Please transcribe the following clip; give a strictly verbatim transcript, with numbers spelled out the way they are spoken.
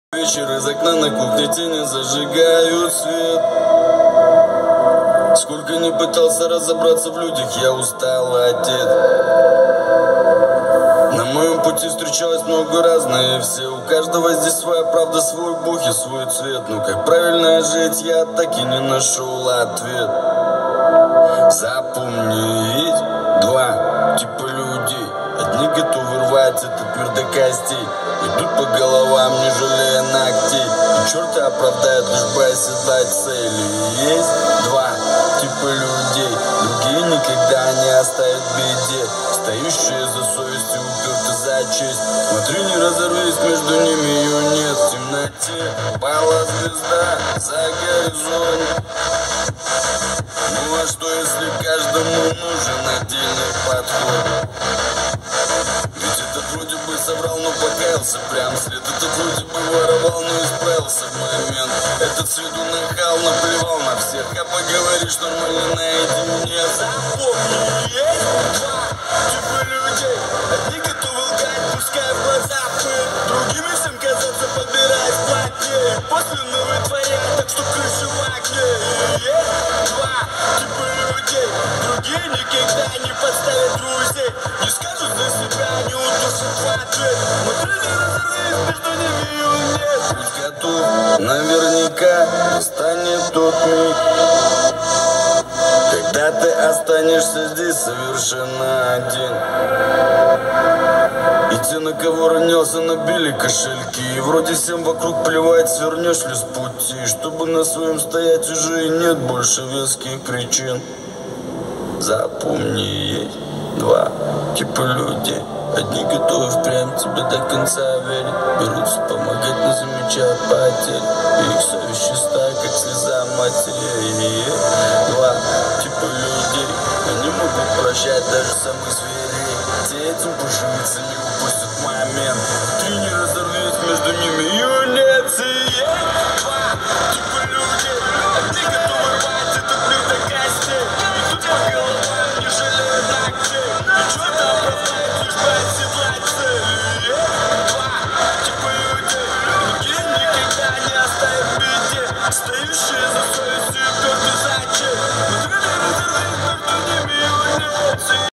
Вечер из окна на кухне тени зажигают свет. Сколько не пытался разобраться в людях, я устал и одет. На моем пути встречалось много разных все. У каждого здесь своя правда, свой бог и свой цвет. Но как правильно жить, я так и не нашел ответ. Запомни, есть два типа людей. Одни готовы рвать этот мир до костей, идут по головам, не жалея ногтей, и черта оправдают, лишь бы оседлать цели. Есть два типа людей, другие никогда не оставят в беде, стоящие за совесть и уперты за честь. Смотри, не разорвись, между ними ее нет. В темноте пала звезда за горизонт. Ну а что, если каждому нужен отдельный подход? Ведь этот вроде бы соврал, но покаялся прям след. Этот вроде бы воровал, но исправился в момент. Этот с виду нахал, наплевал на всех. А поговоришь нормально наедине. Запомни, есть два типа людей. Одни готовы лгать, пускай в глаза пыль, другими всем казаться, подбирать плотнее. После новый творят, так что крыши в огне. Есть два типа людей, другие никогда не подставят друзей, не скажут за себя, не удушат в ответ. Смотри, не разорвись, между ними ее нет. Будь готов, наверняка станет тот миг, когда ты останешься здесь совершенно один. И те, на кого ронялся, набили кошельки, и вроде всем вокруг плевать, свернешь ли с пути. Чтобы на своем стоять, уже и нет больше веских причин. Запомни, есть два типа людей. Одни готовы впрямь тебе до конца верить, берутся помогать, не замечают потерь, и их совесть чиста, как слеза матери. Два типа людей, они могут прощать даже самых зверей. Те этим поживиться не упустят момент. Ты не разорвись, между ними ее